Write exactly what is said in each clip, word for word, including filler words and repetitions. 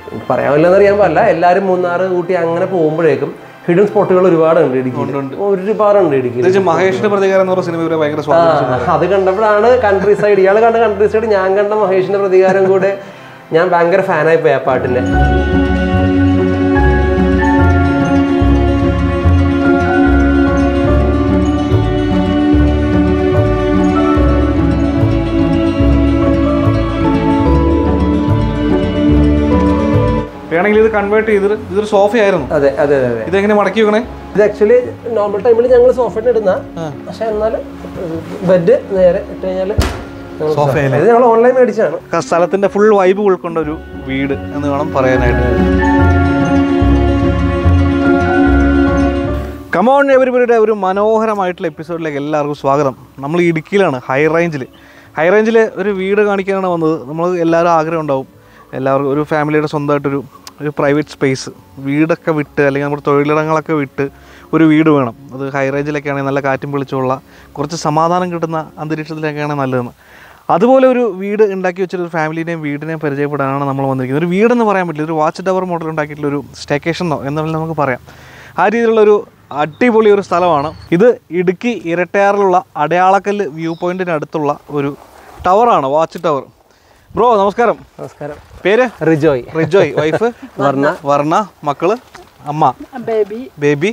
പറയാമല്ലെന്ന് അറിയാൻ പാടില്ല. എല്ലാവരും മൂന്നാറ് ഊട്ടി അങ്ങനെ പോകുമ്പോഴേക്കും ഹിഡൻ സ്പോട്ടുകൾ ഒരുപാടുണ്ട് ഇടുക്കിയിൽ, ഒരുപാടുണ്ട് ഇടുക്കിയിൽ. മഹേഷിന്റെ പ്രതികാരം എന്ന് പറഞ്ഞ സിനിമ ഭയങ്കര അത് കണ്ടപ്പോഴാണ് കൺട്രി സൈഡ്, ഇയാൾ കണ്ട കൺട്രി സൈഡ്, ഞാൻ കണ്ട മഹേഷിന്റെ പ്രതികാരം കൂടെ ഞാൻ ഭയങ്കര ഫാനായി പോയി ആ പാട്ടിന്റെ. വേണമെങ്കിൽ ഇത് കൺവേർട്ട് ചെയ്തിട്ട് ഇതൊരു സോഫയായിരുന്നു. അതെ അതെ അതെ. ഇതെങ്ങനെ മടക്കി വെക്കണേ? ഇത് ആക്ച്വലി നോർമൽ ടൈമിൽ ഞങ്ങൾ സോഫയിൽ ഇടുന്ന, പക്ഷെ എന്നാലും ബെഡ് നേരെ ഇട്ട് കഴിഞ്ഞാൽ സോഫയിൽ ഞങ്ങൾ ഓൺലൈൻ മേടിച്ചാണ്. സ്ഥലത്തിന്റെ ഫുൾ വൈബ് ഉൾക്കൊണ്ട ഒരു വീട് എന്ന് വേണം പറയാനായിട്ട്. കമോൺ എവരിബഡിയുടെ ഒരു മനോഹരമായിട്ടുള്ള എപ്പിസോഡിലേക്ക് എല്ലാവർക്കും സ്വാഗതം. നമ്മൾ ഇടുക്കിയിലാണ്, ഹൈ റേഞ്ചിൽ. ഹൈ റേഞ്ചിൽ ഒരു വീട് കാണിക്കാനാണ് വന്നത്. നമ്മൾ എല്ലാവരും ആഗ്രഹം ഉണ്ടാവും, എല്ലാവർക്കും ഒരു ഫാമിലിയുടെ സ്വന്തമായിട്ടൊരു ഒരു പ്രൈവറ്റ് സ്പേസ്, വീടൊക്കെ വിട്ട് അല്ലെങ്കിൽ നമ്മുടെ തൊഴിലിടങ്ങളൊക്കെ വിട്ട് ഒരു വീട് വേണം. അത് ഹൈ റേഞ്ചിലൊക്കെ ആണെങ്കിൽ നല്ല കാറ്റും വെളിച്ചമുള്ള കുറച്ച് സമാധാനം കിട്ടുന്ന അന്തരീക്ഷത്തിലൊക്കെയാണ് നല്ലതെന്ന്. അതുപോലെ ഒരു വീട് ഉണ്ടാക്കി വെച്ചൊരു ഫാമിലിനെയും വീടിനെയും പരിചയപ്പെടാനാണ് നമ്മൾ വന്നിരിക്കുന്നത്. ഒരു വീടെന്ന് പറയാൻ പറ്റില്ല, ഒരു വാച്ച് ടവർ മോഡൽ ഉണ്ടാക്കിയിട്ടുള്ളൊരു സ്റ്റേക്കേഷനോ എന്നുള്ളത് നമുക്ക് പറയാം. ആ രീതിയിലുള്ളൊരു അടിപൊളി ഒരു സ്ഥലമാണ് ഇത്. ഇടുക്കി ഇരട്ടയാറിലുള്ള അടയാളക്കല്ല് വ്യൂ പോയിന്റിന് അടുത്തുള്ള ഒരു ടവറാണ്, വാച്ച് ടവർ. ബ്രോ നമസ്കാരം. നമസ്കാരം. പേര്? റിജോയ്. റിജോയ്. വൈഫ്? വർണ്ണ. വർണ്ണ. മക്കള്? അമ്മ? Baby. Baby.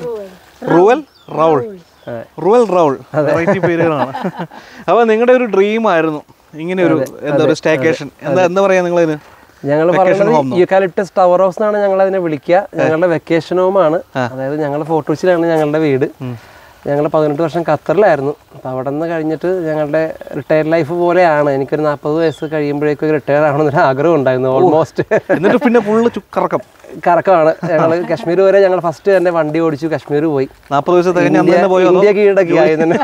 Reuel. Raoul. Reuel Raoul. Variety പേരുകളാണ്. അപ്പൊ നിങ്ങളുടെ ഒരു ഡ്രീം ആയിരുന്നു ഇങ്ങനെ ഒരു എന്താ ഒരു സ്റ്റേക്കേഷൻ, എന്താ എന്താ പറയാ നിങ്ങളിതിന്? ഞങ്ങൾ പറയുന്നത് യൂക്കാലിപ്റ്റസ് ടവർ ഹൗസ് എന്നാണ് ഞങ്ങൾ അതിനെ വിളിക്കുക. ഞങ്ങളുടെ വെക്കേഷൻ ഹോമാണ്. അതായത് ഞങ്ങൾ ഫോർട്ട് കൊച്ചിയിലാണ് ഞങ്ങളുടെ വീട്. ഞങ്ങൾ പതിനെട്ട് വർഷം ഖത്തറിലായിരുന്നു. അപ്പോൾ അവിടെ നിന്ന് കഴിഞ്ഞിട്ട് ഞങ്ങളുടെ റിട്ടയർ ലൈഫ് പോലെയാണ്. എനിക്കൊരു നാൽപ്പത് വയസ്സ് കഴിയുമ്പോഴേക്കും റിട്ടയർ ആവണമെന്നൊരു ആഗ്രഹം ഉണ്ടായിരുന്നു ഓൾമോസ്റ്റ്. എന്നിട്ട് പിന്നെ ഫുള്ള് കറക്കം കറക്കമാണ്. ഞങ്ങൾ കാശ്മീർ വരെ ഞങ്ങൾ ഫസ്റ്റ് തന്നെ വണ്ടി ഓടിച്ചു കാശ്മീർ പോയി. നാൽപ്പത് വയസ്സ് ഇന്ത്യ കീഴടക്കി ആയി തന്നെ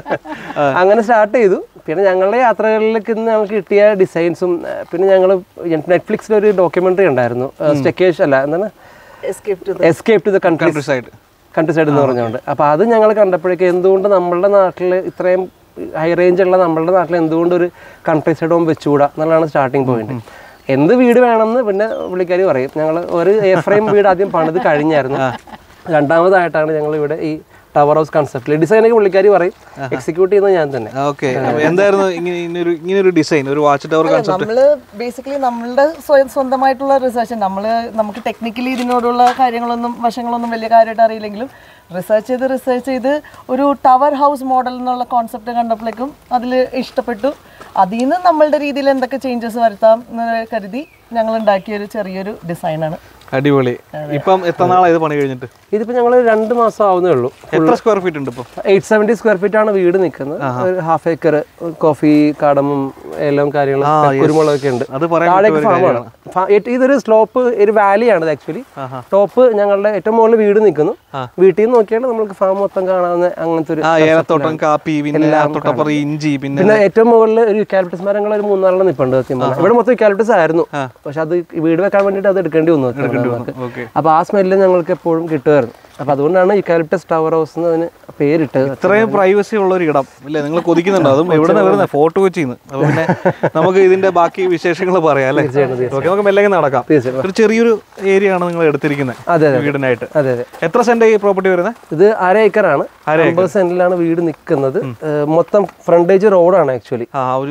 അങ്ങനെ സ്റ്റാർട്ട് ചെയ്തു. പിന്നെ ഞങ്ങളുടെ യാത്രകളിലേക്ക് ഇന്ന് ഞങ്ങൾക്ക് കിട്ടിയ ഡിസൈൻസും, പിന്നെ ഞങ്ങൾ നെറ്റ്ഫ്ലിക്സിലൊരു ഡോക്യുമെൻ്ററി ഉണ്ടായിരുന്നു, സ്റ്റെക്കേഷൻ അല്ല എന്താണ്, escape to the countryside countryside എന്ന് പറഞ്ഞുകൊണ്ട്. അപ്പോൾ അത് ഞങ്ങൾ കണ്ടപ്പോഴേക്കും എന്തുകൊണ്ട് നമ്മളുടെ നാട്ടിൽ ഇത്രയും ഹൈ റേഞ്ചുള്ള നമ്മളുടെ നാട്ടിൽ എന്തുകൊണ്ട് ഒരു കൺട്രി സൈഡ് ഹോം വെച്ചുകൂടാ എന്നുള്ളതാണ് സ്റ്റാർട്ടിങ് പോയിന്റ്. എന്ത് വീട് വേണമെന്ന് പിന്നെ പുള്ളിക്കാരി പറയും. ഞങ്ങൾ ഒരു എ ഫ്രെയിം വീട് ആദ്യം പണിത് കഴിഞ്ഞായിരുന്നു. രണ്ടാമതായിട്ടാണ് ഞങ്ങൾ ഇവിടെ ഈ ടവർ ഹൗസ് കൺസെപ്റ്റിൽ ഡിസൈനൊക്കെ പുള്ളിക്കാരി പറയും, എക്സിക്യൂട്ട് ചെയ്യുന്നത് ഞാൻ തന്നെ. ഓക്കെ, എന്തായിരുന്നു ഇങ്ങനെ ഇങ്ങനെ ഒരു ഡിസൈൻ, ഒരു വാച്ച് ടവർ കൺസെപ്റ്റ്? നമ്മള് ബേസിക്കലി നമ്മളുടെ സ്വന്തമായിട്ടുള്ള റിസർച്ച്, നമ്മള് നമുക്ക് ടെക്നിക്കലി ഇതിനോടുള്ള കാര്യങ്ങളൊന്നും വശങ്ങളൊന്നും വലിയ കാര്യമായിട്ട് അറിയില്ലെങ്കിലും റിസർച്ച് ചെയ്ത് റിസർച്ച് ചെയ്ത് ഒരു ടവർ ഹൗസ് മോഡൽ എന്നുള്ള കോൺസെപ്റ്റ് കണ്ടപ്പോഴേക്കും അതിൽ ഇഷ്ടപ്പെട്ടു. അതിൽ നിന്ന് നമ്മളുടെ രീതിയിൽ എന്തൊക്കെ ചേഞ്ചസ് വരുത്താം എന്ന് കരുതി ഞങ്ങൾ ഉണ്ടാക്കിയൊരു ചെറിയൊരു ഡിസൈനാണ്. അടിപൊളി. ഇപ്പം എത്ര നാളായി ഇത് പണി കഴിഞ്ഞിട്ട്? ഇതിപ്പോ ഞങ്ങൾ രണ്ട് മാസം ആവുന്നേ ഉള്ളൂ. എത്ര സ്ക്വയർ ഫീറ്റ് ഉണ്ട്? ഇപ്പൊ എയ്റ്റ് സെവന്റി സ്ക്വയർ ഫീറ്റ് ആണ് വീട് നിൽക്കുന്നത്. ഒരു ഹാഫ് ഏക്കർ കോഫി കാടമും എല്ലാം കാര്യങ്ങളും കുരുമുളകൊക്കെ ഉണ്ട്. താഴേക്ക് ഫാമാണ്. ഇതൊരു സ്ലോപ്പ്, ഒരു വാലിയാണ് ആക്ച്വലി. ടോപ്പ് ഞങ്ങളുടെ ഏറ്റവും മുകളിൽ വീട് നിൽക്കുന്നു. വീട്ടിൽ നിന്ന് നോക്കിയാൽ നമുക്ക് ഫാം മൊത്തം കാണാവുന്ന അങ്ങനത്തെ ഒരു ഏലത്തോട്ടം, കാപ്പി, ഇഞ്ചി, പിന്നെ ഏറ്റവും മുകളിൽ ഒരു യൂക്കാലിപ്റ്റസ് മരങ്ങൾ ഒരു മൂന്നാലെണ്ണം നിൽപ്പുണ്ട്. ഇവിടെ മൊത്തം യൂക്കാലിപ്റ്റസ് ആയിരുന്നു, പക്ഷെ അത് വീട് വെക്കാൻ വേണ്ടിയിട്ട് അത് എടുക്കേണ്ടി വന്നു. അപ്പൊ ആ സ്മെല്ല് ഞങ്ങൾക്ക് എപ്പോഴും കിട്ടുമായിരുന്നു. അപ്പൊ അതുകൊണ്ടാണ് യൂക്കാലിപ്റ്റസ് ടവർ ഹൗസ് എന്ന് അതിന് പേരിട്ടത്. ഇത്രയും പ്രൈവസി ഉള്ള ഒരു ഇടം അല്ലേ നിങ്ങൾ കൊതിക്കുന്നുണ്ടോ? അതും എവിടെ നിന്ന് വരുന്നത്? ഫോർട്ട് കൊച്ചിന്ന്. അപ്പൊ പിന്നെ നമുക്ക് ഇതിന്റെ ബാക്കി വിശേഷങ്ങൾ പറയാം അല്ലേ? നമുക്ക് മെല്ലെ നടക്കാം. ഒരു ചെറിയൊരു ഏരിയ ആണ് നിങ്ങൾ എടുത്തിരിക്കുന്നത് വീടിനായിട്ട്. അതെ അതെ. എത്ര സെന്റ് ഈ പ്രോപ്പർട്ടി വരുന്നത്? ഇത് അര ഏക്കറാണ്. അമ്പത് സെന്റിലാണ് വീട് നിൽക്കുന്നത്. മൊത്തം ഫ്രണ്ടേജ് റോഡാണ് ആക്ച്വലി. ആ ഒരു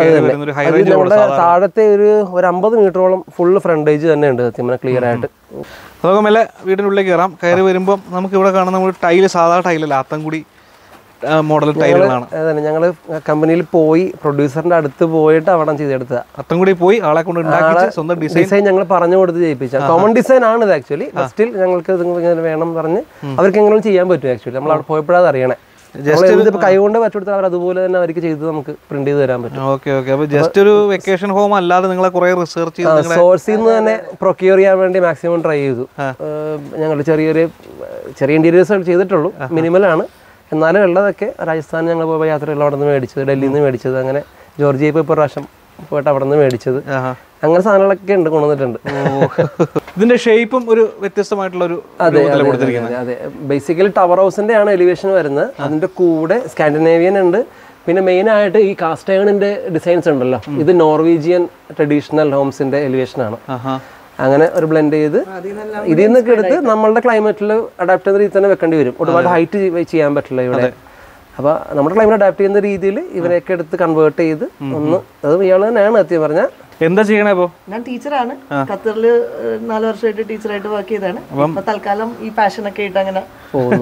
നമ്മുടെ താഴത്തെ ഒരു ഒരു അമ്പത് മീറ്ററോളം ഫുള്ള് ഫ്രണ്ടേജ് തന്നെ ഉണ്ട് സത്യം ക്ലിയർ ആയിട്ട്. നമുക്ക് മെല്ലെ വീടിനുള്ളിലേക്ക് കയറാം. കയറി വരുമ്പോൾ നമുക്ക് ഇവിടെ കാണുന്ന നമ്മൾ ടൈല് സാധാ ടൈലല്ല, ആത്തൻകുടി മോഡൽ ടൈലുകളാണ്. അതെ, ഞങ്ങൾ കമ്പനിയിൽ പോയി പ്രൊഡ്യൂസറിന്റെ അടുത്ത് പോയിട്ട് അവിടെ ചെയ്തെടുത്തത്. അത്തൻകുടി പോയി ആളെ കൊണ്ട് ഉണ്ടാക്കി സ്വന്തം ഡിസൈൻ ഞങ്ങൾ പറഞ്ഞു കൊടുത്ത് ചെയ്യിപ്പിച്ച കോമൺ ഡിസൈൻ ആണ് ഇത് ആക്ച്വലി. സ്റ്റിൽ ഞങ്ങൾക്ക് ഇത് വേണം പറഞ്ഞ് അവർക്ക് എങ്ങനെ ചെയ്യാൻ പറ്റും. ആക്ച്വലി നമ്മൾ അവിടെ പോയപ്പോഴത് അറിയണേ. കൈകൊണ്ട് പറ്റുകൊടുത്താൽ അവർ അതുപോലെ തന്നെ അവർക്ക് ചെയ്ത് നമുക്ക് പ്രിന്റ് ചെയ്ത് തരാൻ പറ്റും. Okay okay. അപ്പോൾ ജസ്റ്റ് ഒരു വെക്കേഷൻ ഹോം അല്ലാതെ നിങ്ങളെ കുറെ റിസർച്ച് ചെയ്ത് സോഴ്സിൽ നിന്ന് തന്നെ പ്രൊക്യൂർ ചെയ്യാൻ വേണ്ടി മാക്സിമം ട്രൈ ചെയ്തു. ഞങ്ങൾ ചെറിയൊരു ചെറിയ ഇന്റീരിയേഴ്സ് ചെയ്തിട്ടുള്ളൂ, മിനിമലാണ്. എന്നാലും ഉള്ളതൊക്കെ രാജസ്ഥാൻ ഞങ്ങൾ പോയ യാത്രകൾ അവിടെ നിന്ന് മേടിച്ചത്, ഡൽഹിയിൽ നിന്ന് മേടിച്ചത്, അങ്ങനെ ജോർജിയ ഇപ്പോൾ പ്രാവശ്യം പോയിട്ട് അവിടെ നിന്ന് മേടിച്ചത്, അങ്ങനെ സാധനങ്ങളൊക്കെ ഉണ്ട് കൊണ്ടുവന്നിട്ടുണ്ട്. ഇതിന്റെ ഷേപ്പും ഒരു വ്യത്യസ്തമായിട്ടുള്ള ഒരു അതെ അതെ. ബേസിക്കലി ടവർ ഹൗസിന്റെ ആണ് എലിവേഷൻ വരുന്നത്. അതിന്റെ കൂടെ സ്കാൻഡിനേവിയൻ ഉണ്ട്. പിന്നെ മെയിൻ ആയിട്ട് ഈ കാസ്റ്റ് അയണിന്റെ ഡിസൈൻസ് ഉണ്ടല്ലോ, ഇത് നോർവീജിയൻ ട്രഡീഷണൽ ഹോംസിന്റെ എലിവേഷൻ ആണ്. അങ്ങനെ ഒരു ബ്ലെൻഡ് ചെയ്ത് ഇതിൽ നിന്നൊക്കെ എടുത്ത് നമ്മളുടെ ക്ലൈമറ്റിൽ അഡാപ്റ്റ് ചെയ്യുന്ന രീതിയിൽ തന്നെ വെക്കേണ്ടി വരും. ഒരുപാട് ഹൈറ്റ് ചെയ്യാൻ പറ്റില്ല ഇവിടെ. അപ്പോൾ നമ്മുടെ ക്ലൈമറ്റ് അഡാപ്റ്റ് ചെയ്യുന്ന രീതിയിൽ ഇവരെയൊക്കെ എടുത്ത് കൺവേർട്ട് ചെയ്ത് ഒന്ന് അത് ഇയാൾ തന്നെയാണ് സത്യം പറഞ്ഞാൽ. എന്താ ചെയ്യണേ ഇപ്പൊ? ഞാൻ ടീച്ചറാണ്, ഖത്തറില് നാല് വർഷമായിട്ട് ടീച്ചറായിട്ട് വർക്ക് ചെയ്താണ്. ഇപ്പൊ തൽക്കാലം ഈ പാഷനൊക്കെ ആയിട്ട് അങ്ങനെ പോകുന്നു.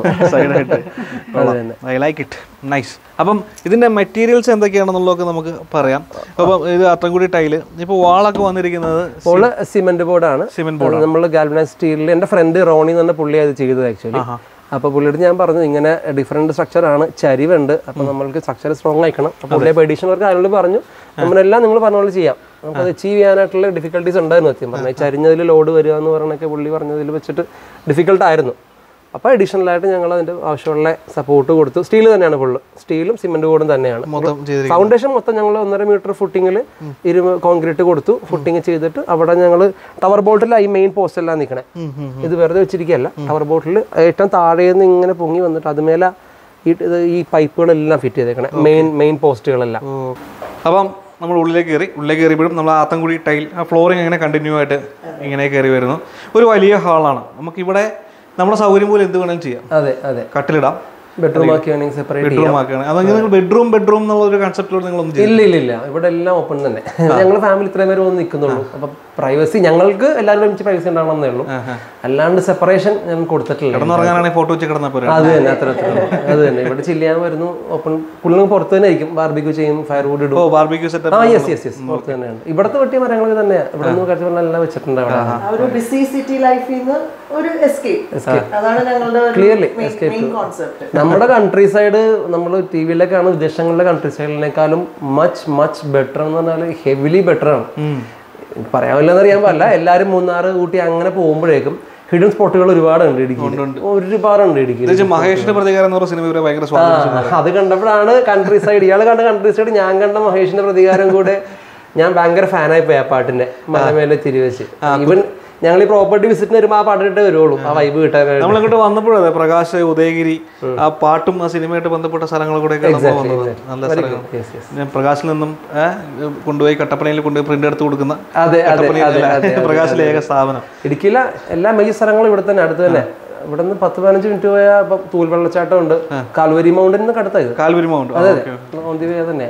I like it, nice. അപ്പം ഇതിന്റെ മെറ്റീരിയൽസ് എന്തൊക്കെയാണെന്നുള്ളതൊക്കെ നമുക്ക് പറയാം. അപ്പം ഇത് അത്രംകൂടി ടൈല്, ഇപ്പൊ വാളൊക്കെ വന്നിരിക്കുന്നത് ഓള് സിമെന്റ് ബോർഡാണ്. സിമെന്റ് ബോർഡ് നമ്മൾ ഗാൽവനൈസ് സ്റ്റീലിൽ എൻ്റെ ഫ്രണ്ട് റോണി എന്ന് പറഞ്ഞ പുള്ളി അത് ചെയ്തത് ആക്ച്വലി. അപ്പോൾ പുള്ളിയോട് ഞാൻ പറഞ്ഞു ഇങ്ങനെ ഡിഫറെൻറ്റ് സ്ട്രക്ചറാണ്, ചരിവുണ്ട്, അപ്പോൾ നമ്മൾക്ക് സ്ട്രക്ചർ സ്ട്രോങ് ആയിക്കണം. അപ്പോൾ പുള്ളിയെ എഡീഷൻ വർക്ക് അതിനോട് പറഞ്ഞു നമ്മളെല്ലാം നിങ്ങൾ പറഞ്ഞ പോലെ ചെയ്യാം, നമുക്കത് അച്ചീവ് ചെയ്യാനായിട്ടുള്ള ഡിഫിക്കൽട്ടീസ് ഉണ്ടായിരുന്നു സത്യം പറഞ്ഞാൽ. ചരിഞ്ഞതിൽ ലോഡ് വരിക എന്ന് പറഞ്ഞൊക്കെ പുള്ളി പറഞ്ഞതിൽ വെച്ചിട്ട് ഡിഫിക്കൽട്ടായിരുന്നു. അപ്പോൾ അഡീഷണലായിട്ട് ഞങ്ങൾ അതിൻ്റെ ആവശ്യമുള്ള സപ്പോർട്ട് കൊടുത്തു. സ്റ്റീൽ തന്നെയാണ് ഫുള്ള്, സ്റ്റീലും സിമെന്റ് ബോർഡും തന്നെയാണ്. ഫൗണ്ടേഷൻ മൊത്തം ഞങ്ങൾ ഒന്നര മീറ്റർ ഫുട്ടിങ്ങിൽ ഇരു കോൺക്രീറ്റ് കൊടുത്തു. ഫുട്ടിങ് ചെയ്തിട്ട് അവിടെ ഞങ്ങൾ ടവർ ബോട്ടിലായി മെയിൻ പോസ്റ്റ് എല്ലാം നിൽക്കണേ. ഇത് വെറുതെ വെച്ചിരിക്കുകയല്ല, ടവർ ബോട്ടിൽ ഏറ്റവും താഴെ നിന്ന് ഇങ്ങനെ പൊങ്ങി വന്നിട്ട് അതുമേലെ ഈ ഈ പൈപ്പുകളെല്ലാം ഫിറ്റ് ചെയ്തേക്കണേ, മെയിൻ മെയിൻ പോസ്റ്റുകളെല്ലാം. അപ്പം നമ്മൾ ഉള്ളിലേക്ക് കയറി ഉള്ളിലേക്ക് കയറിയപ്പോഴും നമ്മൾ ആത്തൻകുടി ടൈൽ ആ ഫ്ലോറിങ് അങ്ങനെ കണ്ടിന്യൂ ആയിട്ട് ഇങ്ങനെ കയറി വരുന്നു. ഒരു വലിയ ഹാളാണ്. നമുക്കിവിടെ നമ്മുടെ സൗകര്യം പോലെ എന്ത് വേണമെങ്കിലും ചെയ്യാം. അതെ അതെ, കട്ടിലിടാം, ബെഡ്റൂം ആക്കുകയാണെങ്കിൽ സെപ്പറേറ്റ് ബെഡ്റൂം ആക്കുകയാണ്. അതെങ്കിൽ നിങ്ങൾ ബെഡ്റൂം ബെഡ്റൂം എന്നുള്ള ഒരു കൺസെപ്റ്റിലൂടെ നിങ്ങളൊന്നും ഇല്ല ഇല്ല ഇല്ല, ഇവിടെ എല്ലാം ഓപ്പൺ തന്നെ. ഞങ്ങൾ ഫാമിലി ഇത്രയും പേര് വന്ന് നിൽക്കുന്നുള്ളൂ. അപ്പൊ പ്രൈവസി ഞങ്ങൾക്ക് എല്ലാവരും ഒരുമിച്ച് പ്രൈവസി ഉണ്ടാവണമെന്നേ ഉള്ളൂ, അല്ലാണ്ട് സെപ്പറേഷൻ ഞാൻ കൊടുത്തിട്ടില്ല. കിടന്നുറങ്ങാനാണെങ്കിൽ ഫോട്ടോ വെച്ച് കിടന്നാൽ പോരെ. അത് തന്നെ, അത്ര അത്ര അത് തന്നെ. ഇവിടെ ചില്ല് ചെയ്യാൻ വരുന്നു, ഓപ്പൺ പുള്ളിന് പുറത്ത് തന്നെ ആയിരിക്കും, ബാർബിക്യൂ ചെയ്യും, ഫയർവുഡ് ഇടും. ബാർബിക്യൂ സെറ്റ് ആ യെസ് യെസ് യെസ് പുറത്ത് തന്നെയാണ്. ഇവിടുത്തെ വെട്ടിയ മരങ്ങൾ തന്നെയാണ്, ഇവിടെ നിന്ന് കഴിച്ച എല്ലാം വെച്ചിട്ടുണ്ട്. ഒരു ബിസി സിറ്റി ലൈഫിൽ നിന്ന് ഒരു എസ്കേപ്പ്, അതാണ് ഞങ്ങളുടെ ക്ലിയർലി എസ്കേപ്പ്. നമ്മുടെ കൺട്രി സൈഡ് നമ്മൾ ടി വിയിലൊക്കെയാണ് വിദേശങ്ങളിലെ കൺട്രി സൈഡിനേക്കാളും മച്ച് മച്ച് ബെറ്റർ എന്ന് പറഞ്ഞാൽ ഹെവിലി ബെറ്റർ ആണ്. പറയാമില്ലെന്ന് അറിയാൻ പാടില്ല. എല്ലാവരും മൂന്നാറ് ഊട്ടി അങ്ങനെ പോകുമ്പോഴേക്കും ഹിഡൻ സ്പോട്ടുകൾ ഒരുപാടുണ്ട് ഇടുക്കിയിൽ, ഒരുപാടുണ്ട് ഇടുക്കിയിൽ. മഹേഷിന്റെ പ്രതികാരം എന്ന് പറഞ്ഞ സിനിമ ഭയങ്കര അത് കണ്ടപ്പോഴാണ് കൺട്രി സൈഡ്, ഇയാൾ കണ്ട കൺട്രി സൈഡ്, ഞാൻ കണ്ട മഹേഷിന്റെ പ്രതികാരം കൂടെ ഞാൻ ഭയങ്കര ഫാനായി പോയി ആ പാട്ടിന്റെ. മലമേലെ തിരിവെച്ച് ഈവൻ ഞങ്ങൾ ഈ പ്രോപ്പർട്ടി വിസിറ്റിന് വരുമ്പോൾ ആ പാട്ടിട്ടേ വരുള്ളൂ, ആ വൈബ് കിട്ടാൻ. നമ്മളിങ്ങോട്ട് വന്നപ്പോഴേ അതെ പ്രകാശ്, ഉദയഗിരി, ആ പാട്ടും ആ സിനിമയായിട്ട് ബന്ധപ്പെട്ട സ്ഥലങ്ങൾ കൂടെ വന്നത് നല്ല സ്ഥലങ്ങൾ. ഞാൻ പ്രകാശിൽ നിന്നും കൊണ്ടുപോയി കട്ടപ്പനയിൽ കൊണ്ടുപോയി പ്രിന്റ് എടുത്ത് കൊടുക്കുന്ന പ്രകാശിലെ ഏക സ്ഥാപനം. ഇടുക്കിയിലെ എല്ലാ മേജർ സ്ഥലങ്ങളും ഇവിടെ തന്നെ, അടുത്ത് തന്നെ. ഇവിടെ നിന്ന് പത്ത് പതിനഞ്ച് മിനിറ്റ് പോയാൽ ഇപ്പം തൂൽ വെള്ളച്ചാട്ടം ഉണ്ട്, കാൽവരി മൗണ്ടിന് അടുത്തായത്. കാൽവരി മൗണ്ട്, അതെ ഓൺ ദി വേ തന്നെ.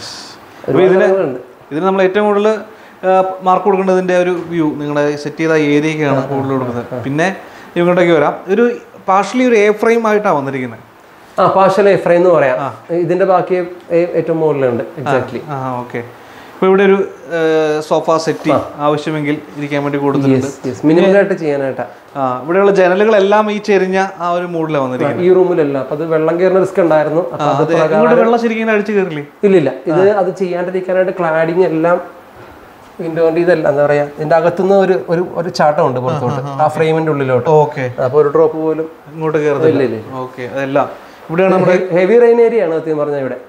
ഇതിന് നമ്മൾ ഏറ്റവും കൂടുതൽ മാർക്ക് കൊടുക്കേണ്ടതിന്റെ ഒരു വ്യൂ നിങ്ങളുടെ സെറ്റ് ചെയ്ത ഏരിയക്കാണ് കൂടുതൽ കൊടുക്കുന്നത്. പിന്നെ ഇങ്ങോട്ടേക്ക് വരാം, ഒരു പാർഷ്യലി ഒരു എ ഫ്രെയിം ആയിട്ടാണ് വന്നിരിക്കുന്നത്. ആ പാർഷ്യൽ എ ഫ്രെയിം എന്ന് പറയാം. ഇതിന്റെ ബാക്കി ഏറ്റവും മുകളിലുണ്ട്. എക്സാക്ട്ലി. ആ ഓക്കെ. ഇപ്പോൾ ഇവിടെ ഒരു സോഫ സെറ്റ് ആവശ്യമെങ്കിൽ ഇരിക്കാൻ വേണ്ടി കൊടുത്തിട്ടുണ്ട്, മിനിമലായിട്ട് ചെയ്യാനായിട്ടാ. ആ ഇവിടെയുള്ള ജനലുകളെല്ലാം ഈ ചെരിഞ്ഞ ആ ഒരു മൂഡിലാണ് വന്നിരിക്കുന്നത്. ഈ റൂമിലല്ല. അപ്പൊ അത് വെള്ളം കയറുന്ന റിസ്ക് ഉണ്ടായിരുന്നു. വെള്ളം ശരിക്കും അടിച്ചു കയറില്ലേ? ഇല്ലില്ല, ഇത് അത് ചെയ്യാണ്ടിരിക്കാനായിട്ട് ക്ലാഡിങ് എല്ലാം വിൻഡോന്റെ ഇതല്ല എന്താ പറയാ, ഇതിന്റെ അകത്തുനിന്ന് ഒരു ഒരു ഒരു ചാട്ടമുണ്ട് പുറത്തോട്ട്, ആ ഫ്രെയിമിന്റെ ഉള്ളിലോട്ട്. ഓക്കെ. അപ്പൊ ഒരു ഡ്രോപ്പ് പോലും ഇങ്ങോട്ട് കയറുന്നില്ല. ഓക്കെ. അതെല്ലാം ഇവിടെയാണ് നമ്മുടെ ഹെവി റെയിൻ ഏരിയ ആണ് സത്യം പറഞ്ഞ ഇവിടെ.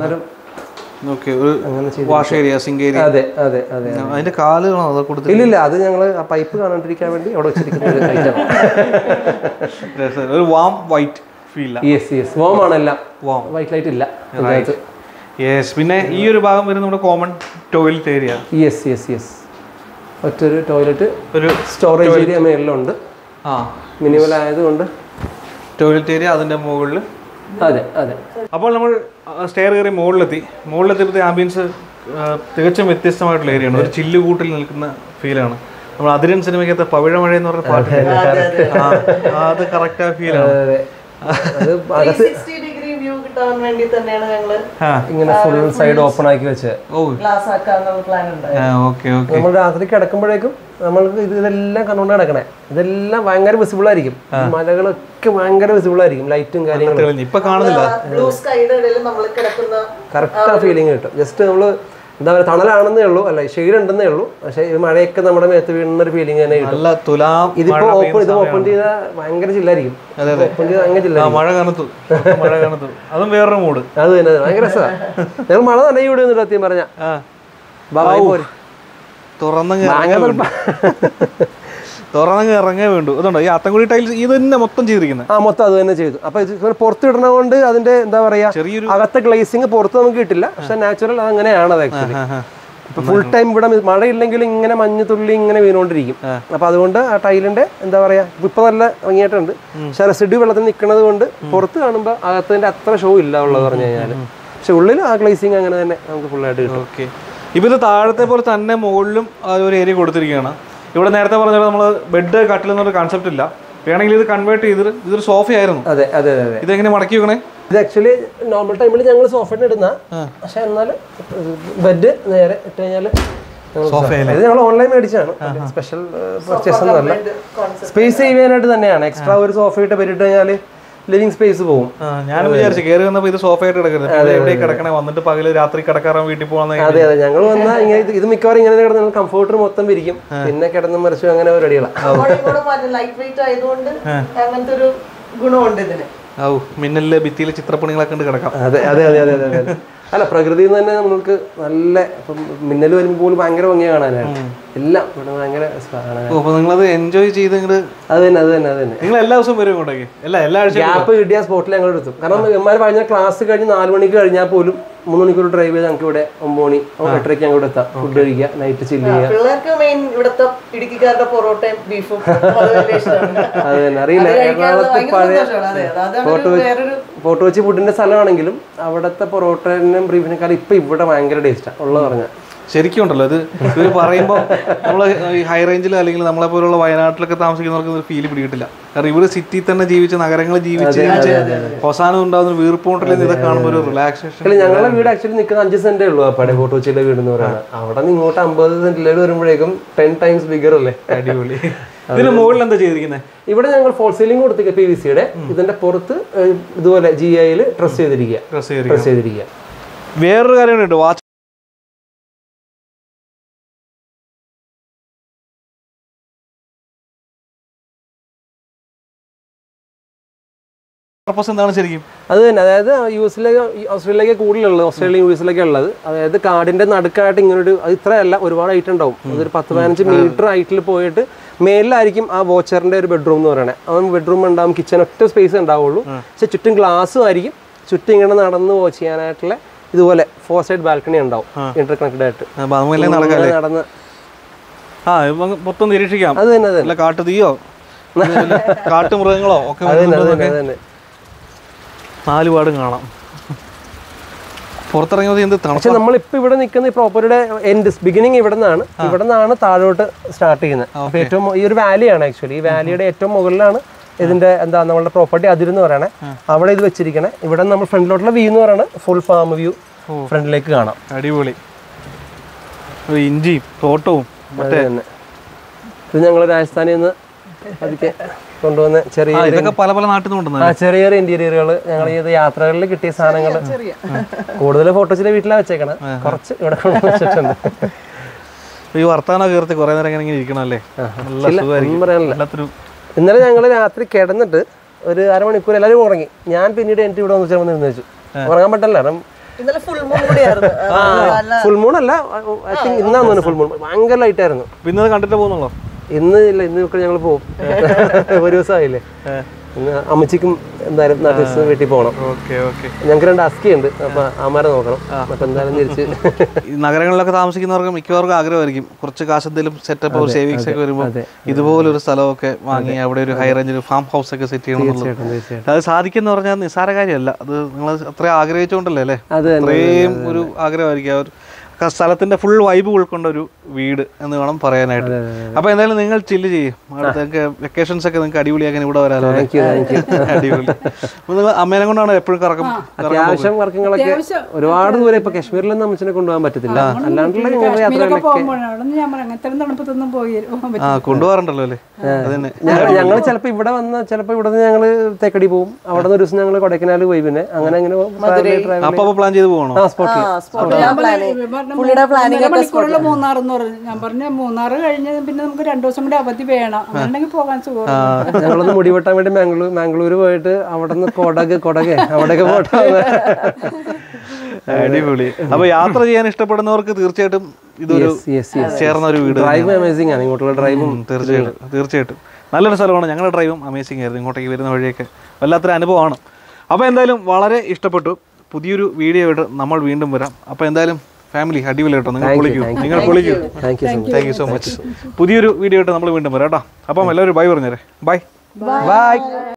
Wash area, sink area. അതെ അതെ അതെ. അതിന്റെ കാലുകളാണോ അത് കൊടുത്തത്? ഇല്ലില്ല, അത് ഞങ്ങള് ആ പൈപ്പ് കാണാണ്ടിരിക്കാൻ വേണ്ടി അവിടെ വെച്ചിരിക്കുന്ന ഒരു ഐറ്റം. ഒരു warm white feel. Yes yes, warm ആണ് എല്ലാം. വാം വൈറ്റ് ലൈറ്റ് ഇല്ല. യെസ്. പിന്നെ ഈ ഒരു ഭാഗം വരുന്നത് നമ്മുടെ common toilet area. Yes yes yes, ഒറ്റൊരു ടോയ്ലറ്റ്, ഒരു സ്റ്റോറേജ് ഏരിയ മേളിലുണ്ട്. ആ മിനിമൽ ആയതുകൊണ്ട് ടോയ്ലറ്റ് ഏരിയ അതിന്റെ മുകളിൽ. അതെ അതെ. അപ്പോൾ നമ്മൾ സ്റ്റെയർ കയറി മുകളിലെത്തി. മുകളിലെത്തിയപ്പോഴത്തെ ആംബിയൻസ് തികച്ചും വ്യത്യസ്തമായിട്ടുള്ള ഏരിയയാണ്. ഒരു ചില്ല് കൂട്ടിൽ നിൽക്കുന്ന ഫീലാണ്. നമ്മൾ അതിരൻ സിനിമയ്ക്കകത്ത് പവിഴമഴ എന്ന് പറഞ്ഞ പാട്ട്, അത് കറക്റ്റ് ആ ഫീലാണ്. ഇങ്ങനെ ഫുൾ സൈഡ് ഓപ്പൺ ആക്കി വെച്ച് നമ്മൾ രാത്രി കിടക്കുമ്പോഴേക്കും നമ്മൾക്ക് ഇതെല്ലാം കണ്ടുകൊണ്ട് കിടക്കണേ. ഇതെല്ലാം ഭയങ്കര വിസിബിൾ ആയിരിക്കും. മലകളൊക്കെ ഭയങ്കര വിസിബിൾ ആയിരിക്കും, ലൈറ്റും കാര്യങ്ങളും. ഇപ്പൊ കാണുന്നില്ല, കറക്റ്റ് ആ ഫീലിംഗ് കിട്ടും. ജസ്റ്റ് നമ്മള് എന്താ പറയുക, തണലാണെന്നേ ഉള്ളൂ, അല്ല ഷെയ്ഡ് ഉണ്ടെന്നേ ഉള്ളൂ, പക്ഷെ മഴയൊക്കെ നമ്മുടെ മേത്ത് വീഴുന്നൊരു ഫീലിംഗ് തന്നെ കിട്ടും. ഇതിപ്പോ ഓപ്പൺ ഇത് ഓപ്പൺ ചെയ്താൽ ഭയങ്കര ചില്ലായിരിക്കും. ഓപ്പൺ ചെയ്താൽ അങ്ങനെ ചില്ല. മഴ കനത്തു, മഴ കനത്തു, അതും വേറൊരു മൂഡ്. അത് തന്നെ ഭയങ്കര രസമാണ്. ഞങ്ങൾ മഴ തന്നെ ഇവിടെ വന്നിട്ട് സത്യം പറഞ്ഞ തുറന്നങ്ങ് തുറന്നങ്ങ് ഇറങ്ങേ വേണ്ടു. അതുകൊണ്ടോ ഈ അത്തൻകുടി ടൈൽസ് ഇത് തന്നെ മൊത്തം ചെയ്തിരിക്കുന്നത്? ആ മൊത്തം അത് തന്നെ ചെയ്തു. അപ്പൊ ഇത് പുറത്ത് ഇടണ കൊണ്ട് അതിന്റെ എന്താ പറയാ, ചെറിയൊരു അകത്തെ ഗ്ലേസിങ് പുറത്ത് നമുക്ക് കിട്ടില്ല, പക്ഷെ നാച്ചുറൽ അത് അങ്ങനെയാണ്. അത് ആക്ച്വലി ഫുൾ ടൈം ഇവിടെ മഴയില്ലെങ്കിലും ഇങ്ങനെ മഞ്ഞ് തുള്ളി ഇങ്ങനെ വീണുകൊണ്ടിരിക്കും. അപ്പൊ അതുകൊണ്ട് ആ ടൈലിന്റെ എന്താ പറയാ ഇപ്പൊ നല്ല ഭംഗിയായിട്ടുണ്ട്. പക്ഷെ റെസിഡ്യൂ വെള്ളത്തിൽ നിൽക്കുന്നത് കൊണ്ട് പുറത്ത് കാണുമ്പോൾ അകത്തിന്റെ അത്ര ഷോ ഇല്ല ഉള്ളത് പറഞ്ഞു കഴിഞ്ഞാൽ. പക്ഷെ ഉള്ളിൽ ആ ഗ്ലേസിങ് അങ്ങനെ തന്നെ നമുക്ക് ഫുള്ളായിട്ട് കിട്ടും. ഓക്കെ. ഇപ്പൊ ഇത് താഴത്തെ പോലെ തന്നെ മുകളിലും ഒരു ഏരിയ കൊടുത്തിരിക്കുകയാണ്. ഇവിടെ നേരത്തെ പറഞ്ഞാൽ നമ്മൾ ബെഡ് കട്ടിൽ എന്നൊരു കൺസെപ്റ്റ് ഇല്ല. വേണമെങ്കിൽ ഇത് കൺവേർട്ട് ചെയ്തിട്ട് ഇതൊരു സോഫയായിരുന്നു. അതെ അതെ അതെ. ഇതെങ്ങനെ മടക്കി വെക്കണേ? ഇത് ആക്ച്വലി നോർമൽ ടൈമിൽ ഞങ്ങൾ സോഫയുടെ ഇടുന്ന, പക്ഷെ എന്നാൽ ബെഡ് നേരെ ഇട്ട് കഴിഞ്ഞാൽ ഇത് ഞങ്ങൾ ഓൺലൈൻ മേടിച്ചാണ്. സ്പെഷ്യൽ പർച്ചേസ് ഒന്നുമല്ല. സ്പേസ് സേവ് ചെയ്യാനായിട്ട് തന്നെയാണ്. എക്സ്ട്രാ ഒരു സോഫ ഇട്ട് പരിട്ട് കഴിഞ്ഞാൽ ലിവിംഗ് സ്പേസ് പോകും. ഞാനും വിചാരിച്ചു കയറി വന്നപ്പോൾ ഇത് സോഫയായിട്ട് കിടക്കരുത്, എവിടെ കിടക്കണേ, വന്നിട്ട് പകല് രാത്രി കിടക്കാറാൻ വീട്ടിൽ പോകാൻ. അതെ അതെ. ഞങ്ങൾ വന്നാൽ ഇങ്ങനെ ഇത് മിക്കവാറും ഇങ്ങനെ കിടന്ന് കംഫർട്ടർ മൊത്തം വിരിക്കും, പിന്നെ കിടന്ന് മറിച്ചു അങ്ങനെ പരിപാടികളാണ്. ലൈറ്റ് വെയിറ്റ് ആയതുകൊണ്ട് അങ്ങനത്തെ ഒരു ഗുണമുണ്ട് ഇതിന്. ഔ മിന്നലില് ഭിത്തിയിലെ ചിത്രപ്പണികളൊക്കെ ഉണ്ട് കിടക്കാം. അതെ അതെ അതെ അതെ അതെ അതെ. അല്ല, പ്രകൃതിയിൽ നിന്ന് തന്നെ നമ്മൾക്ക് നല്ല ഇപ്പം മിന്നൽ വരുമ്പോൾ പോലും ഭയങ്കര ഭംഗിയ കാണാനാണ്. എല്ലാം ഇവിടെ ഭയങ്കര നിങ്ങളത് എൻജോയ് ചെയ്ത് അത് തന്നെ അത് തന്നെ അത് തന്നെ. നിങ്ങൾ എല്ലാ ദിവസവും വരും ഇങ്ങോട്ടേക്ക്? എല്ലാ എല്ലാ ആഴ്ച ഗ്യാപ്പ് കിട്ടിയ സ്പോട്ടിൽ ഞങ്ങൾ എടുത്തു. കാരണം എമ്മാർ പറഞ്ഞ ക്ലാസ് കഴിഞ്ഞ് നാല് മണിക്ക് കഴിഞ്ഞാൽ പോലും മൂന്ന് മണിക്കൂർ ഡ്രൈവ് ചെയ്ത് ഞങ്ങൾക്ക് ഇവിടെ ഒമ്പത് മണി എട്ടരയ്ക്ക് ഞങ്ങൾ ഇവിടെ എത്താം. ഫുഡ് കഴിക്കുക, നൈറ്റ് ചില്ല് ചെയ്യുക. പിള്ളേർക്ക് മെയിൻ ഇവിടുത്തെ ഇടുക്കിക്കാരുടെ പൊറോട്ടയും ബീഫും അത് തന്നെ. അറിയില്ല, എറണാകുളത്ത് പഴയ ഫോട്ടോ ഫോട്ടോ വെച്ച് ഫുഡിന്റെ സ്ഥലമാണെങ്കിലും അവിടുത്തെ പൊറോട്ടനും ബീഫിനെക്കാളും ഇപ്പൊ ഇവിടെ ഭയങ്കര ടേസ്റ്റാണ് ഉള്ളത് പറഞ്ഞാൽ. ശരിക്കും ഉണ്ടല്ലോ ഇത് ഇവർ പറയുമ്പോൾ നമ്മൾ ഈ ഹൈ റേഞ്ചിൽ അല്ലെങ്കിൽ നമ്മളെ പോലുള്ള വയനാട്ടിലൊക്കെ താമസിക്കുന്നവർക്ക് ഒരു ഫീൽ പിടികിട്ടില്ല. കാരണം ഇവര് സിറ്റി തന്നെ ജീവിച്ച് നഗരങ്ങളിൽ ജീവിച്ച് അവസാനം ഉണ്ടാകുന്ന വീർപ്പുകൊണ്ടല്ലേ ഇതൊക്കെ കാണുമ്പോൾ ഒരു റിലാക്സേഷൻ. ഞങ്ങളുടെ വീട് ആക്ച്വലി നിൽക്കുന്ന അഞ്ച് സെന്റേ ഉള്ളൂ. പഴയ ഫോട്ടോ വെച്ചിലെ വീട് എന്ന് പറയുന്നത്. അവിടെ നിന്ന് ഇങ്ങോട്ട് അമ്പത് സെന്റിലേക്ക് വരുമ്പോഴേക്കും ടെൻ ടൈംസ് ബിഗർ അല്ലേ. അടിപൊളി. ഇതിന് മുകളിൽ എന്താ ചെയ്തിരിക്കുന്നത്? ഇവിടെ ഞങ്ങൾ ഫോൾ സീലിംഗ് കൊടുത്തിരിക്കുക പി വി സിയുടെ. ഇതിന്റെ പുറത്ത് ഇതുപോലെ ജി ഐയിൽ ഡ്രസ് ചെയ്തിരിക്കുക ഡ്രസ് ചെയ്തിരിക്കുക. വേറൊരു കാര്യമുണ്ട്, വാച്ച് പർപ്പസ് എന്താണ് ശരിക്കും? അത് തന്നെ. അതായത് യു എസിലേക്ക് ഓസ്ട്രേലിയയിലേക്ക് കൂടുതലുള്ളത്, ഓസ്ട്രേലിയ യു എസിലേക്ക് ഉള്ളത്. അതായത് കാടിന്റെ നടുക്കായിട്ട് ഇങ്ങനൊരു, അത് ഇത്രയല്ല, ഒരുപാട് ഹൈറ്റ് ഉണ്ടാവും. അതൊരു പത്ത് പതിനഞ്ച് മീറ്റർ ഹൈറ്റിൽ പോയിട്ട് മേലിലായിരിക്കും ആ വോച്ചറിന്റെ ഒരു ബെഡ്റൂം എന്ന് പറയുന്നത്. അവൻ ബെഡ്റൂം ഉണ്ടാവും, കിച്ചൺ ഒറ്റ സ്പേസ് ഉണ്ടാവുള്ളൂ. പക്ഷെ ചുറ്റും ഗ്ലാസ്സും ആയിരിക്കും. ചുറ്റും ഇങ്ങനെ നടന്ന് വാച്ച് ചെയ്യാനായിട്ടുള്ള ഇതുപോലെ ഫോർ സൈഡ് ബാൽക്കണി ഉണ്ടാവും ഇന്റർ കണക്റ്റഡ് ആയിട്ട് നടന്ന് മൊത്തം നിരീക്ഷിക്കാം. അത് തന്നെ. അത് കാട്ടുതീയോ കാട്ടുമൃഗങ്ങളോ ഒക്കെ നാലുപാട് കാണാം. പുറത്തിറങ്ങിയത് എന്ത് തണുപ്പ്. പക്ഷെ നമ്മളിപ്പോ ഇവിടെ നിൽക്കുന്ന ഈ പ്രോപ്പർട്ടിയുടെ എൻഡ് ബിഗിനിങ് ഇവിടെ നിന്നാണ്. ഇവിടെ നിന്നാണ് താഴോട്ട് സ്റ്റാർട്ട് ചെയ്യുന്നത്. അപ്പൊ ഏറ്റവും ഈ ഒരു വാലിയാണ് ആക്ച്വലി. ഈ വാലിയുടെ ഏറ്റവും മുകളിലാണ് ഇതിന്റെ എന്താ നമ്മളുടെ പ്രോപ്പർട്ടി അതിരെന്ന് പറയണേ. അവിടെ ഇത് വെച്ചിരിക്കണേ. ഇവിടെ നമ്മൾ ഫ്രണ്ടിലോട്ടുള്ള വ്യൂ എന്ന് പറയുന്നത് ഫുൾ ഫാം വ്യൂ ഫ്രണ്ടിലേക്ക് കാണാം. അടിപൊളി. ഇഞ്ചിയും തോട്ടവും തന്നെ. ഇത് ഞങ്ങൾ രാജസ്ഥാനിൽ നിന്ന് അതൊക്കെ കൊണ്ടുവന്ന ചെറിയ പല പല നാട്ടിൽ നിന്ന് ചെറിയ ചെറിയ ഇന്റീരിയറുകൾ ഞങ്ങൾ ഈ യാത്രകളിൽ കിട്ടിയ സാധനങ്ങൾ. കൂടുതൽ ഫോട്ടോസിന്റെ വീട്ടിലാണ് വെച്ചേക്കണത്. കുറച്ച് ഇവിടെ വെച്ചിട്ടുണ്ട്. ഈ വർത്താനം കയർത്തി കുറെ നേരം ഇങ്ങനെ ഇരിക്കണം അല്ലേ? ഇന്നലെ ഞങ്ങൾ രാത്രി കിടന്നിട്ട് ഒരു അരമണിക്കൂർ എല്ലാവരും ഉറങ്ങി. ഞാൻ പിന്നീട് എനിക്ക് ഇവിടെ വന്ന് ചേർന്ന് ഇരുന്ന് വെച്ചു. ഉറങ്ങാൻ പറ്റില്ല. കാരണം ഫുൾ മൂൺ അല്ല, ഐ തിങ്ക് ഇന്നാന്ന് ഫുൾ മൂൺ. ഭയങ്കര ലൈറ്റ് ആയിരുന്നു. പിന്നെ കണ്ടിട്ട് പോകുന്നുള്ളൂ? ഇന്ന് ഇല്ല, ഇന്ന് ഞങ്ങൾ പോകും. ഒരു ദിവസമായില്ലേ. ഇന്ന് അമ്മച്ചിക്കും എന്തായാലും നാട്ടിൽ വീട്ടിൽ പോകണം. ഞങ്ങൾക്ക് രണ്ട് അസ്കി ഉണ്ട്. അപ്പൊ അമ്മാരെ നോക്കണം. അപ്പൊ എന്തായാലും തിരിച്ച് നഗരങ്ങളിലൊക്കെ താമസിക്കുന്നവർക്ക് മിക്കവർക്കും ആഗ്രഹമായിരിക്കും കുറച്ച് കാശ് എന്തെങ്കിലും സെറ്റപ്പ് സേവിങ്സ് ഒക്കെ വരുമ്പോൾ ഇതുപോലൊരു സ്ഥലമൊക്കെ വാങ്ങി അവിടെ ഒരു ഹൈ റേഞ്ചിൽ ഫാം ഹൗസ് ഒക്കെ സെറ്റ് ചെയ്യണം എന്നുള്ളത്. അത് സാധിക്കുന്ന പറഞ്ഞാൽ നിസ്സാര കാര്യമല്ല. അത് നിങ്ങൾ അത്രയും ആഗ്രഹിച്ചുകൊണ്ടല്ലേ അല്ലേ? അത്രയും ഒരു ആഗ്രഹമായിരിക്കും. അവർ സ്ഥലത്തിന്റെ ഫുൾ വൈബ് ഉൾക്കൊണ്ട ഒരു വീട് എന്ന് വേണം പറയാനായിട്ട്. അപ്പൊ എന്തായാലും നിങ്ങൾ ചില്ല് ചെയ്യും. അടുത്തൊക്കെ വെക്കേഷൻസ് ഒക്കെ നിങ്ങൾക്ക് അടിപൊളിയാക്കാൻ ഇവിടെ വരാലോ. അടിപൊളി. നിങ്ങൾ അമ്മേനെ കൊണ്ടാണ് എപ്പോഴും കറക്കം? അത്യാവശ്യം വർക്കങ്ങളൊക്കെ ഒരുപാട് ദൂരെ. ഇപ്പൊ കാശ്മീരിലൊന്നും അമ്മച്ചിനെ കൊണ്ടുപോകാൻ പറ്റത്തില്ല. അല്ലാണ്ടുള്ള കൊണ്ടുപോകാറുണ്ടല്ലോ അല്ലേ? അതന്നെ. ഞങ്ങൾ ചിലപ്പോ ഇവിടെ വന്ന് ചിലപ്പോ ഇവിടെ നിന്ന് ഞങ്ങള് തേക്കടി പോകും. അവിടെ നിന്ന് ഒരു ദിവസം ഞങ്ങൾ കൊടൈക്കനാൽ പോയി. പിന്നെ അങ്ങനെ അങ്ങനെ അപ്പൊ പ്ലാൻ ചെയ്ത് പോകണം. മണിക്കൂറുള്ള മൂന്നാർ എന്ന് പറഞ്ഞു. ഞാൻ പറഞ്ഞ മൂന്നാർ കഴിഞ്ഞ് പിന്നെ നമുക്ക് രണ്ടു ദിവസം കൂടി അവധി വേണം. അങ്ങനെയുണ്ടെങ്കിൽ പോകാൻ സുഖം. ഞങ്ങളൊന്ന് മുടി വെട്ടാൻ വേണ്ടി മാംഗ്ലൂർ മാംഗ്ലൂര് പോയിട്ട് അവിടെ നിന്ന് കൊടക് കൊടകെ അവിടെയൊക്കെ പോട്ടെ. അടിപൊളി. അപ്പൊ യാത്ര ചെയ്യാൻ ഇഷ്ടപ്പെടുന്നവർക്ക് തീർച്ചയായിട്ടും ഇതൊരു ചേർന്ന ഒരു വീട്. ഡ്രൈവ് അമേസിംഗ് ആണ്. ഇങ്ങോട്ടുള്ള ഡ്രൈവും തീർച്ചയായിട്ടും തീർച്ചയായിട്ടും നല്ലൊരു സ്ഥലമാണ്. ഞങ്ങളുടെ ഡ്രൈവും അമേസിംഗ് ആയിരുന്നു. ഇങ്ങോട്ടേക്ക് വരുന്ന വഴിയൊക്കെ വല്ലാത്തൊരു അനുഭവമാണ്. അപ്പോൾ എന്തായാലും വളരെ ഇഷ്ടപ്പെട്ടു. പുതിയൊരു വീഡിയോ ആയിട്ട് നമ്മൾ വീണ്ടും വരാം. അപ്പോൾ എന്തായാലും ഫാമിലി അടിപൊളി കേട്ടോ. നിങ്ങൾ പൊളിക്കൂ, നിങ്ങൾ പൊളിക്കൂ. Thank you thank you so much. പുതിയൊരു വീഡിയോ ആയിട്ട് നമ്മൾ വീണ്ടും വരാം കേട്ടോ. അപ്പം എല്ലാവരും ബൈ പറഞ്ഞേരെ. Bye bye.